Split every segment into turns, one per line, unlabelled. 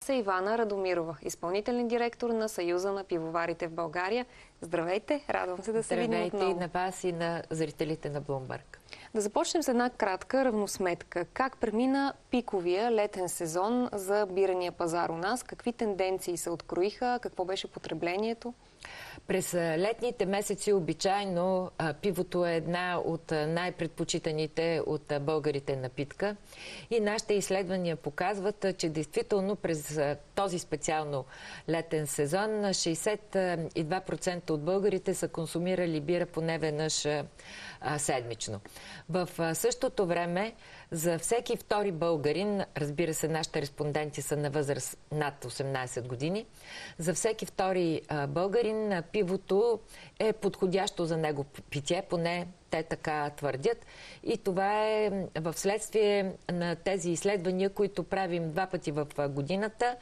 Ивана Радомирова, изпълнителен директор на Съюза на пивоварите в България. Здравейте, радвам се да се видим отново.
Здравейте и на вас, и на зрителите на Bloomberg.
Да започнем с една кратка равносметка. Как премина пиковия летен сезон за бирания пазар у нас? Какви тенденции се откроиха? Какво беше потреблението?
През летните месеци обичайно пивото е една от най-предпочитаните от българите напитка. И нашите изследвания показват, че действително през този специално летен сезон 62% от българите са консумирали бира поне веднъж седмично. В същото време за всеки втори българин, разбира се, нашите респонденти са на възраст над 18 години, за всеки втори българин пивото е подходящо за него питие, поне те така твърдят. И това е в следствие на тези изследвания, които правим 2 пъти в годината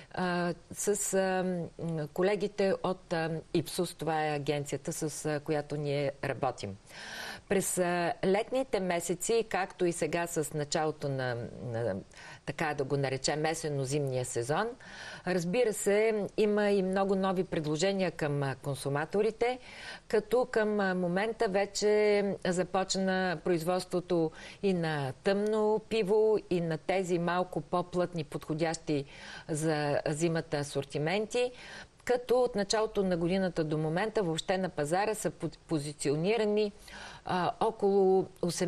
с колегите от ИПСОС, това е агенцията, с която ние работим. През летните месеци, както и сега с началото на така да го наречем есенно-зимния сезон, разбира се, има и много нови предложения към консуматорите, като към момента вече започна производството и на тъмно пиво, и на тези малко по-плътни, подходящи за зимата асортименти, като от началото на годината до момента въобще на пазара са позиционирани около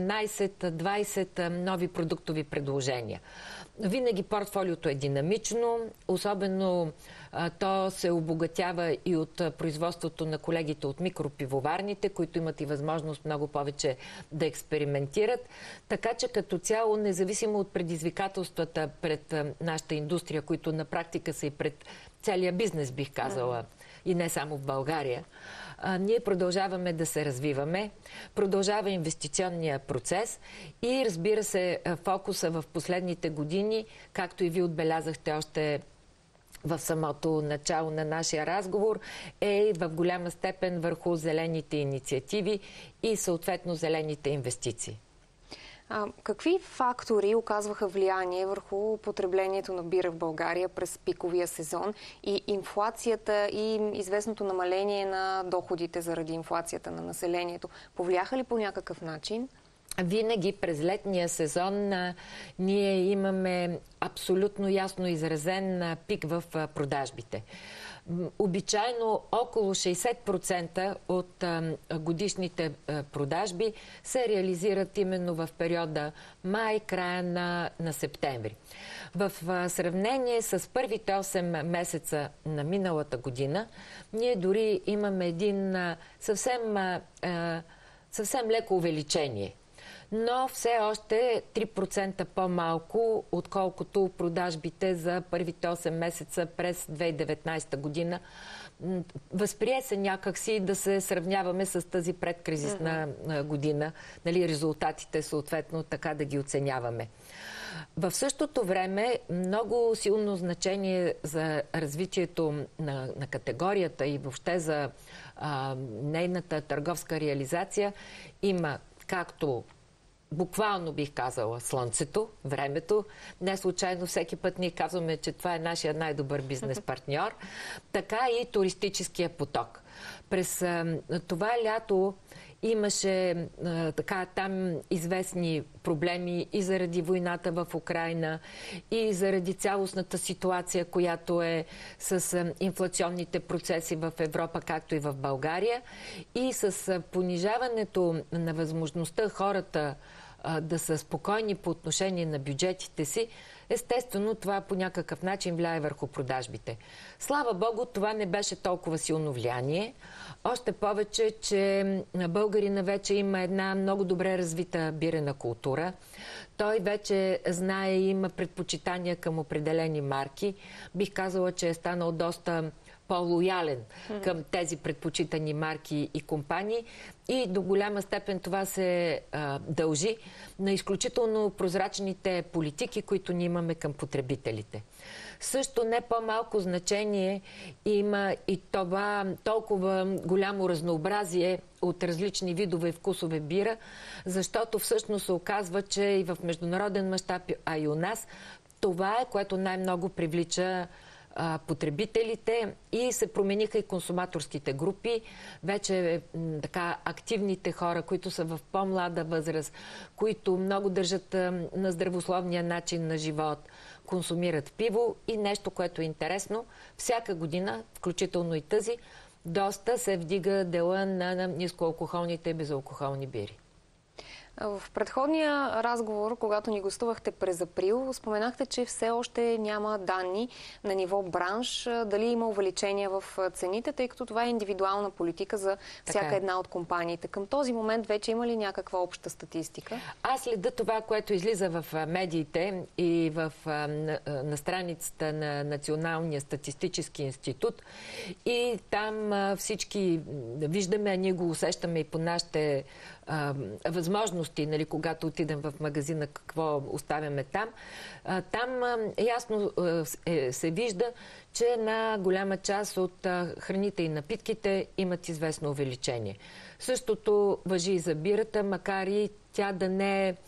18-20 нови продуктови предложения. Винаги портфолиото е динамично, особено то се обогатява и от производството на колегите от микропивоварните, които имат и възможност много повече да експериментират. Така че като цяло, независимо от предизвикателствата пред нашата индустрия, които на практика са и пред целия бизнес, бих казала, и не само в България, ние продължаваме да се развиваме, продължава инвестиционния процес и, разбира се, фокуса в последните години, както и ви отбелязахте още в самото начало на нашия разговор, е в голяма степен върху зелените инициативи и съответно зелените инвестиции.
Какви фактори оказваха влияние върху потреблението на бира в България през пиковия сезон и инфлацията и известното намаление на доходите заради инфлацията на населението? Повлияха ли по някакъв начин?
Винаги през летния сезон ние имаме абсолютно ясно изразен пик в продажбите. Обичайно около 60% от годишните продажби се реализират именно в периода май, края на септември. В сравнение с първите 8 месеца на миналата година, ние дори имаме един съвсем леко увеличение. Но все още 3% по-малко, отколкото продажбите за първите 8 месеца през 2019 година. Възприе се някакси да се сравняваме с тази предкризисна година. Нали, резултатите съответно така да ги оценяваме. В същото време много силно значение за развитието на категорията и въобще за нейната търговска реализация има както буквално бих казала слънцето, времето. Не случайно всеки път ние казваме, че това е нашия най-добър бизнес партньор. Така и туристическия поток. През това лято имаше там известни проблеми и заради войната в Украйна, и заради цялостната ситуация, която е с инфлационните процеси в Европа, както и в България, и с понижаването на възможността хората да са спокойни по отношение на бюджетите си, естествено това по някакъв начин влияе върху продажбите. Слава Богу, това не беше толкова силно влияние. Още повече, че българина вече има една много добре развита бирена култура. Той вече знае и има предпочитания към определени марки. Бих казала, че е станал доста по-лоялен към тези предпочитани марки и компании. И до голяма степен това се дължи на изключително прозрачните политики, които ние имаме към потребителите. Също не по-малко значение има и това толкова голямо разнообразие от различни видове и вкусове бира, защото всъщност се оказва, че и в международен мащаб, а и у нас, това е, което най-много привлича потребителите и се промениха и консуматорските групи. Вече така активните хора, които са в по-млада възраст, които много държат на здравословния начин на живот, консумират пиво и нещо, което е интересно. Всяка година, включително и тази, доста се вдига дела на нискоалкохолните и безалкохолни бири.
В предходния разговор, когато ни гостувахте през април, споменахте, че все още няма данни на ниво бранш, дали има увеличение в цените, тъй като това е индивидуална политика за всяка една от компаниите. Към този момент вече има ли някаква обща статистика?
Аз следа това, което излиза в медиите и на страницата на Националния статистически институт, и там всички виждаме, а ние го усещаме и по нашите възможности, нали, когато отидем в магазина, какво оставяме там. Там ясно се вижда, че една голяма част от храните и напитките имат известно увеличение. Същото важи и за бирата, макар и тя да не е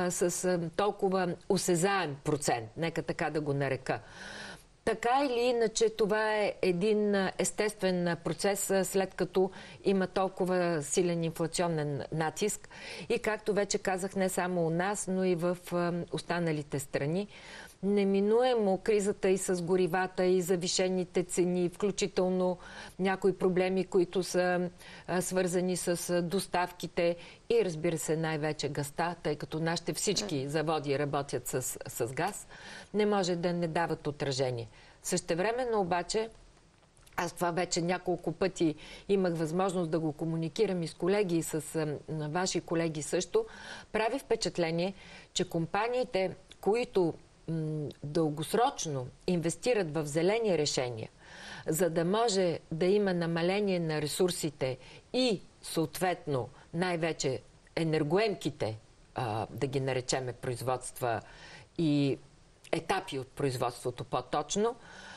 с толкова осезаем процент, нека така да го нарека. Така или иначе, това е един естествен процес, след като има толкова силен инфлационен натиск. И както вече казах, не само у нас, но и в останалите страни. Неминуемо кризата и с горивата, и завишените цени, включително някои проблеми, които са свързани с доставките и, разбира се, най-вече газта, тъй като нашите всички заводи работят с газ, не може да не дават отражение. Същевременно обаче, аз това вече няколко пъти имах възможност да го комуникирам и с колеги, и с ваши колеги също, прави впечатление, че компаниите, които дългосрочно инвестират в зелени решения, за да може да има намаление на ресурсите и съответно най-вече енергоемките, да ги наречеме производства и етапи от производството по-точно,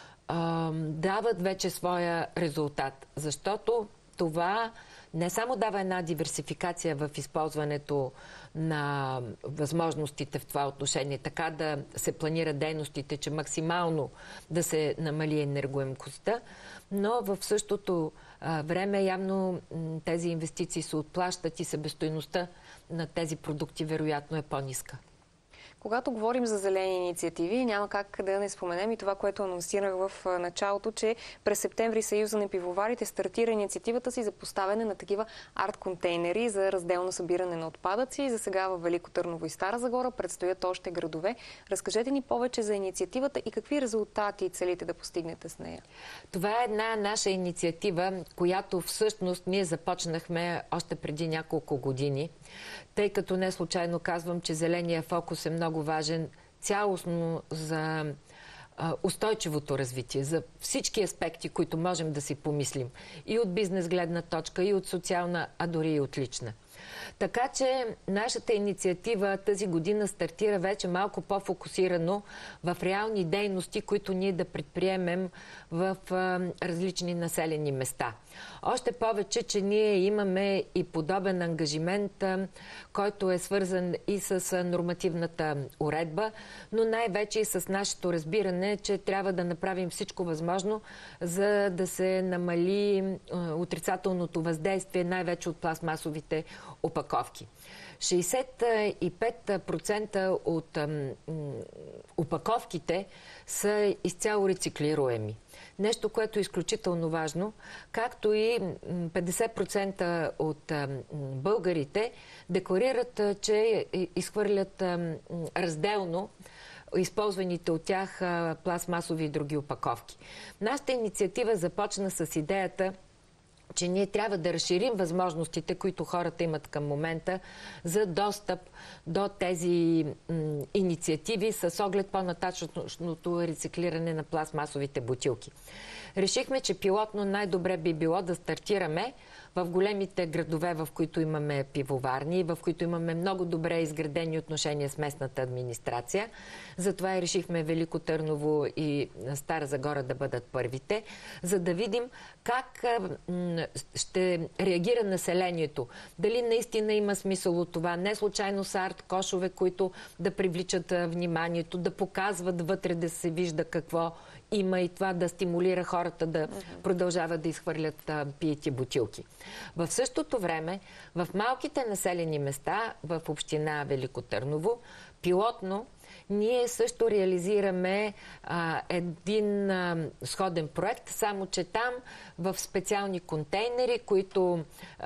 дават вече своя резултат. Защото това не само дава една диверсификация в използването на възможностите в това отношение, така да се планират дейностите, че максимално да се намали енергоемкостта, но в същото време явно тези инвестиции се отплащат и себестойността на тези продукти вероятно е по-ниска.
Когато говорим за зелени инициативи, няма как да не споменем и това, което анонсирах в началото, че през септември Съюза на пивоварите стартира инициативата си за поставяне на такива арт-контейнери за разделно събиране на отпадъци. За сега във Велико Търново и Стара Загора предстоят още градове. Разкажете ни повече за инициативата и какви резултати целите да постигнете с нея.
Това е една наша инициатива, която всъщност ние започнахме още преди няколко години, тъй като не случайно казвам, че зеления фокус е много важен цялостно за устойчивото развитие, за всички аспекти, които можем да си помислим. И от бизнес гледна точка, и от социална, а дори и от лична. Така че нашата инициатива тази година стартира вече малко по-фокусирано в реални дейности, които ние да предприемем в различни населени места. Още повече, че ние имаме и подобен ангажимент, който е свързан и с нормативната уредба, но най-вече и с нашето разбиране, че трябва да направим всичко възможно, за да се намали отрицателното въздействие, най-вече от пластмасовите опаковки. 65% от опаковките са изцяло рециклируеми. Нещо, което е изключително важно, както и 50% от българите декларират, че изхвърлят разделно използваните от тях пластмасови и други опаковки. Нашата инициатива започна с идеята, че ние трябва да разширим възможностите, които хората имат към момента за достъп до тези инициативи с оглед по-нататъчното рециклиране на пластмасовите бутилки. Решихме, че пилотно най-добре би било да стартираме в големите градове, в които имаме пивоварни, в които имаме много добре изградени отношения с местната администрация. Затова и решихме Велико Търново и Стара Загора да бъдат първите, за да видим как ще реагира населението. Дали наистина има смисъл от това? Не случайно са арт-кошове, които да привличат вниманието, да показват вътре, да се вижда какво има и това да стимулира хората да продължават да изхвърлят пиети бутилки. В същото време, в малките населени места, в община Велико Търново, пилотно, ние също реализираме един сходен проект, само че там в специални контейнери, които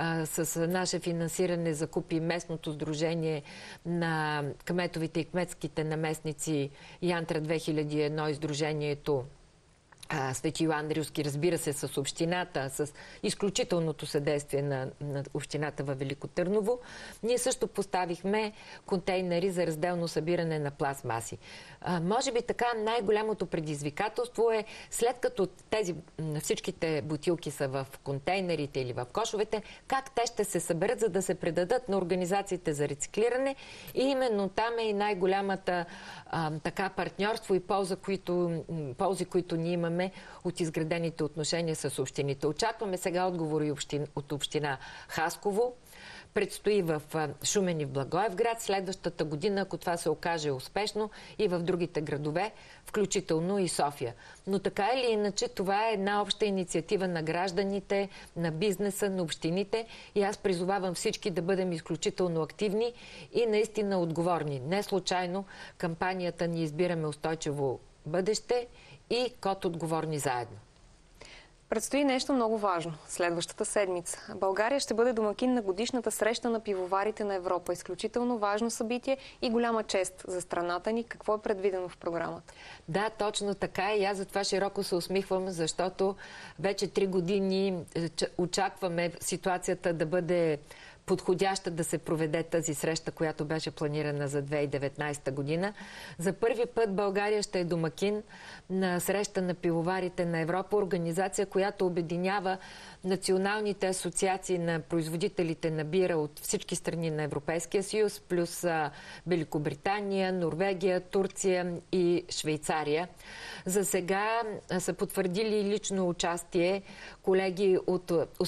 с наше финансиране закупи местното сдружение на кметовите и кметските наместници Янтра 2001 и сдружението Свети Йоан Рилски, разбира се, с общината, с изключителното съдействие на общината във Велико Търново. Ние също поставихме контейнери за разделно събиране на пластмаси. Може би така най-голямото предизвикателство е, след като всичките бутилки са в контейнерите или в кошовете, как те ще се съберат, за да се предадат на организациите за рециклиране. И именно там е и най-голямата партньорство и ползи, които ние имаме от изградените отношения с общините. Очакваме сега отговори от община Хасково. Предстои в Шумен и в Благоевград. Следващата година, ако това се окаже успешно, и в другите градове, включително и София. Но така или иначе, това е една обща инициатива на гражданите, на бизнеса, на общините и аз призовавам всички да бъдем изключително активни и наистина отговорни. Не случайно кампанията ни "Избираме устойчиво бъдеще" и "Код отговорни заедно".
Предстои нещо много важно следващата седмица. България ще бъде домакин на годишната среща на пивоварите на Европа. Изключително важно събитие и голяма чест за страната ни. Какво е предвидено в програмата?
Да, точно така и аз за това широко се усмихвам, защото вече 3 години очакваме ситуацията да бъде подходяща да се проведе тази среща, която беше планирана за 2019 година. За първи път България ще е домакин на среща на пивоварите на Европа, организация, която обединява националните асоциации на производителите на бира от всички страни на Европейския съюз, плюс Великобритания, Норвегия, Турция и Швейцария. За сега са потвърдили лично участие колеги от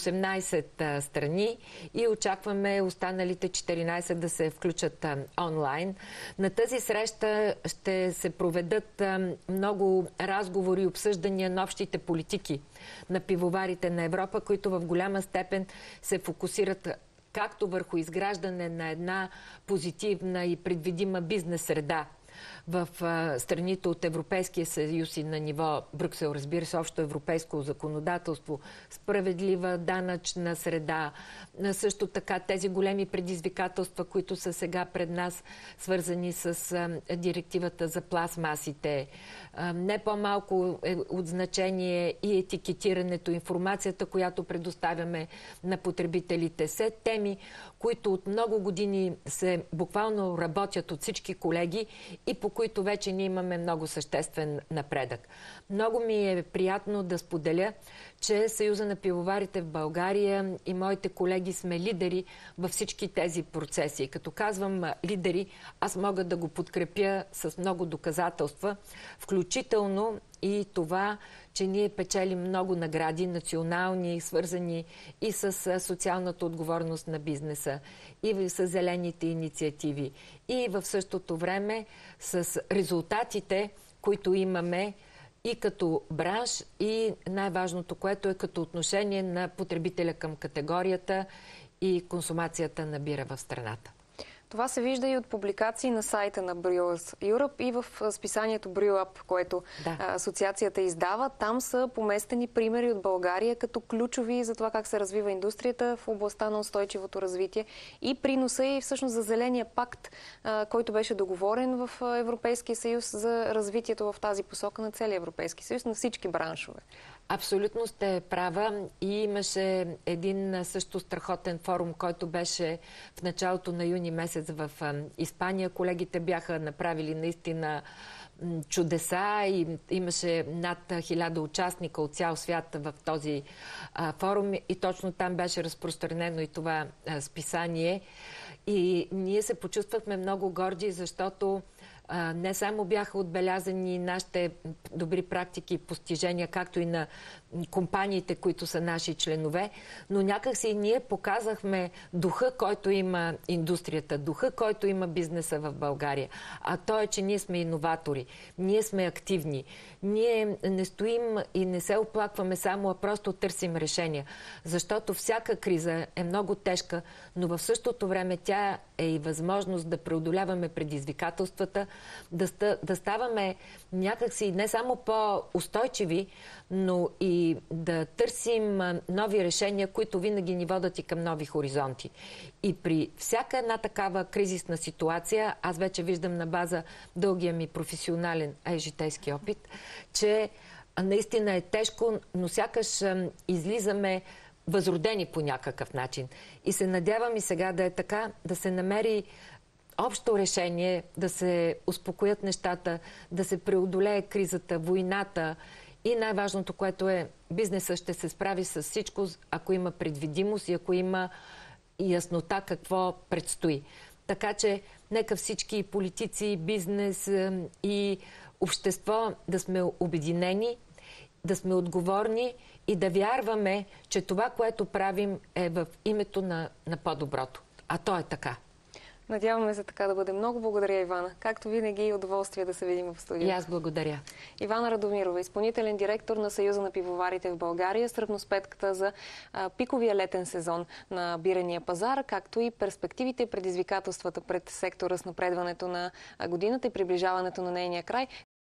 18 страни и очакваме останалите 14 да се включат онлайн. На тази среща ще се проведат много разговори и обсъждания на общите политики на пивоварите на Европа, които в голяма степен се фокусират както върху изграждане на една позитивна и предвидима бизнес среда в страните от Европейския съюз и на ниво Брюксел, разбира се, общо европейско законодателство, справедлива данъчна среда, също така тези големи предизвикателства, които са сега пред нас, свързани с директивата за пластмасите. Не по-малко е от значение и етикетирането, информацията, която предоставяме на потребителите. Все теми, които от много години се буквално работят от всички колеги и по които вече ние имаме много съществен напредък. Много ми е приятно да споделя, че Съюза на пивоварите в България и моите колеги сме лидери във всички тези процеси. И като казвам лидери, аз мога да го подкрепя с много доказателства, включително и това, че ние печелим много награди, национални, свързани и с социалната отговорност на бизнеса, и с зелените инициативи, и в същото време с резултатите, които имаме и като бранш, и най-важното, което е като отношение на потребителя към категорията и консумацията на бира в страната.
Това се вижда и от публикации на сайта на Brewers Europe и в списанието BrewUp, което асоциацията издава. Там са поместени примери от България като ключови за това как се развива индустрията в областта на устойчивото развитие и приноса и всъщност за Зеления пакт, който беше договорен в Европейския съюз за развитието в тази посока на целия Европейски съюз, на всички браншове.
Абсолютно сте права и имаше един също страхотен форум, който беше в началото на юни месец в Испания. Колегите бяха направили наистина чудеса и имаше над 1000 участника от цял свят в този форум и точно там беше разпространено и това списание. И ние се почувствахме много горди, защото Не само бяха отбелязани нашите добри практики и постижения, както и на компаниите, които са наши членове, но някакси ние показахме духа, който има индустрията, духа, който има бизнеса в България. А то е, че ние сме иноватори, ние сме активни, ние не стоим и не се оплакваме само, а просто търсим решения. Защото всяка криза е много тежка, но в същото време тя е и възможност да преодоляваме предизвикателствата, да ставаме някакси не само по-устойчиви, но и да търсим нови решения, които винаги ни водят и към нови хоризонти. И при всяка една такава кризисна ситуация, аз вече виждам на база дългия ми професионален, а и житейски опит, че наистина е тежко, но сякаш излизаме възродени по някакъв начин. И се надявам и сега да е така, да се намери общо решение, да се успокоят нещата, да се преодолее кризата, войната и най-важното, което е, бизнесът ще се справи с всичко, ако има предвидимост и ако има яснота какво предстои. Така че нека всички политици, бизнес и общество да сме обединени, да сме отговорни и да вярваме, че това, което правим, е в името на по-доброто. А то е така.
Надяваме се така да бъде. Много благодаря, Ивана. Както винаги, удоволствие да се видим в студиото.
И аз благодаря.
Ивана Радомирова, изпълнителен директор на Съюза на пивоварите в България, с равносметката за пиковия летен сезон на бирения пазар, както и перспективите и предизвикателствата пред сектора с напредването на годината и приближаването на нейния край.